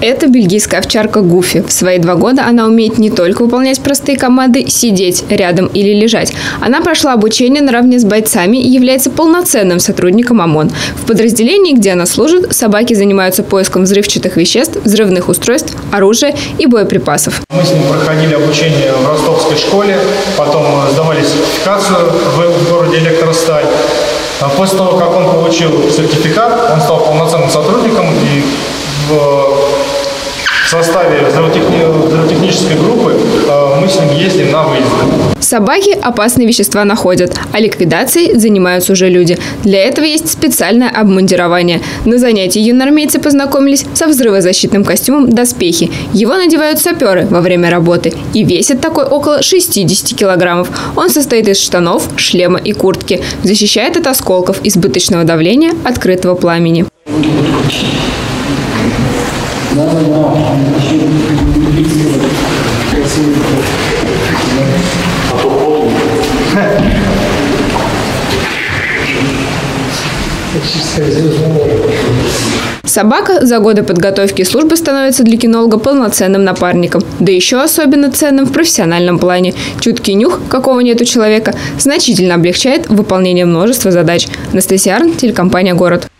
Это бельгийская овчарка Гуфи. В свои 2 года она умеет не только выполнять простые команды «сидеть рядом» или «лежать». Она прошла обучение наравне с бойцами и является полноценным сотрудником ОМОН. В подразделении, где она служит, собаки занимаются поиском взрывчатых веществ, взрывных устройств, оружия и боеприпасов. Мы с ним проходили обучение в ростовской школе, потом сдавали сертификацию в городе Электросталь. После того, как он получил сертификат, он стал полноценным сотрудником, и в составе взрывотехнической группы мы с ним ездим на выезды. Собаки опасные вещества находят, а ликвидацией занимаются уже люди. Для этого есть специальное обмундирование. На занятии юноармейцы познакомились со взрывозащитным костюмом «Доспехи». Его надевают саперы во время работы. И весит такой около 60 килограммов. Он состоит из штанов, шлема и куртки. Защищает от осколков, избыточного давления, открытого пламени. Собака за годы подготовки и службы становится для кинолога полноценным напарником. Да еще особенно ценным в профессиональном плане. Чуткий нюх, какого нет у человека, значительно облегчает выполнение множества задач. Анастасия Арн, телекомпания «Город».